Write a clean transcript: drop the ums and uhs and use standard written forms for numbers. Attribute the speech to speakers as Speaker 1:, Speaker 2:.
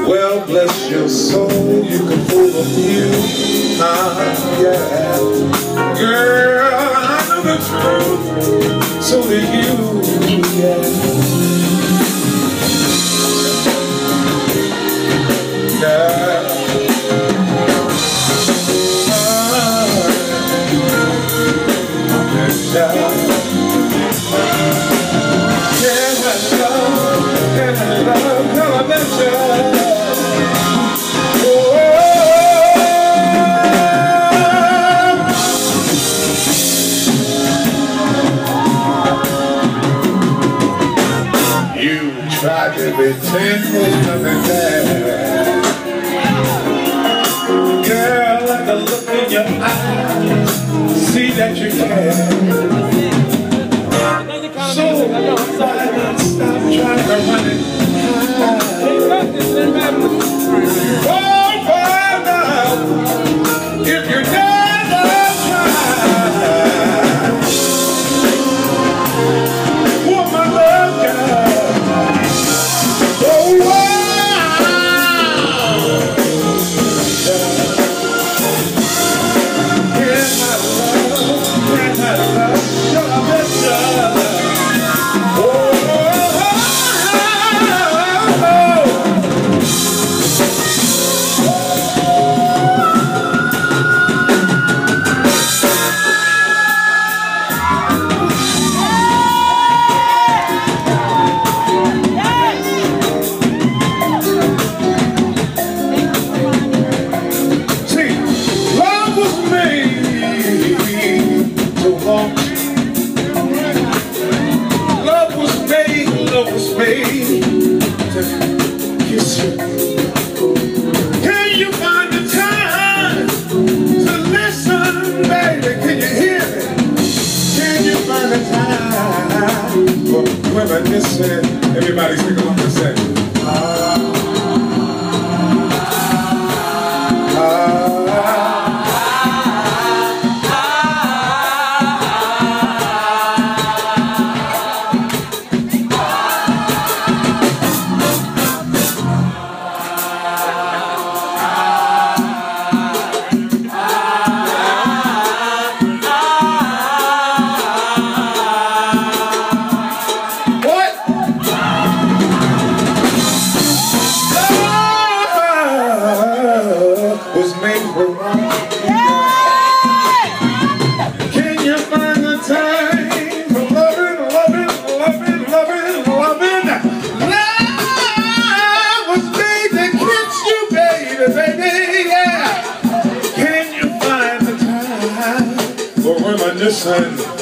Speaker 1: Well, bless your soul, you can fool a few. Yeah. Girl, I know the truth, so do you. Yeah. Yeah. Tried to pretend there's nothing there. Girl, I can look in your eyes, see that you care. So why not stop trying to run it oh, find out if you never try. Woman, love God. Can you find the time to listen, baby? Can you hear me? Can you find the time? Well, women, just said, everybody sing along and say, was made for one. Can you find the time for loving, loving, loving, loving, loving? Love was made to kiss you, baby, baby, yeah. Can you find the time for reminiscing?